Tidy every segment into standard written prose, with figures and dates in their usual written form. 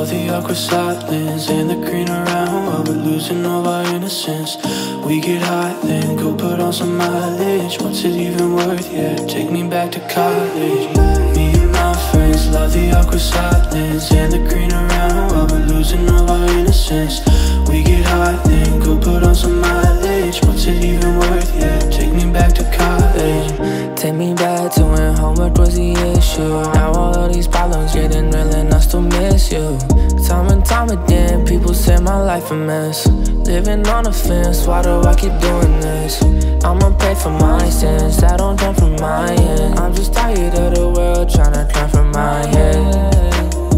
love the awkward silence and the green around while we're losing all our innocence. We get high, then go put on some mileage. What's it even worth, yeah, take me back to college. Me and my friends love the awkward silence and the green around while we're losing all our innocence. We get high, then go put on some mileage. What's it even worth, yeah, take me back to college. Take me back to when homework was the issue. Now all of these problems getting real and I still miss you. Time and time again, people say my life a mess. Living on a fence, why do I keep doing this? I'ma pay for my sins that don't come from my end. I'm just tired of the world tryna turn from my head.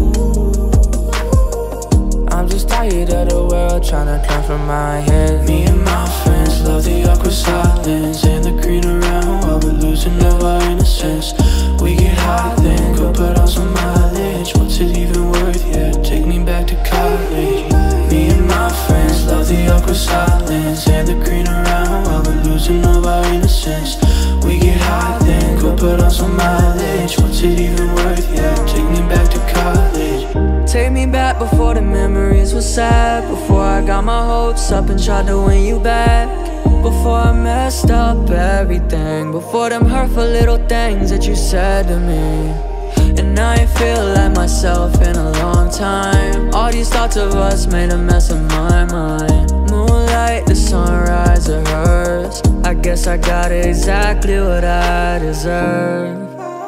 I'm just tired of the world tryna turn from my head. Me and my friends love the awkward silence and the green around while we're losing all our innocence. We get high, then go put on some mileage. What's it even worth, yeah, take me back to college. Me and my friends love the awkward silence and the green around while we're losing all our innocence. We get high, then go put on some mileage. What's it even worth, yeah, take me back to college. Take me back before the memories were sad. Before I got my hopes up and tried to win you back. Before I messed up everything. Before them hurtful little things that you said to me. And I ain't feel like myself in a long time. All these thoughts of us made a mess of my mind. Moonlight, the sunrise, it hurts. I guess I got exactly what I deserve.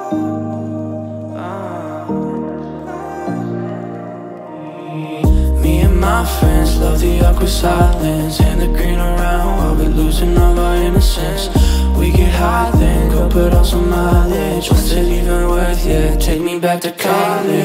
My friends love the awkward silence and the green around while we're losing all our innocence. We get high, then go put on some mileage. What's it even worth, yeah, take me back to college.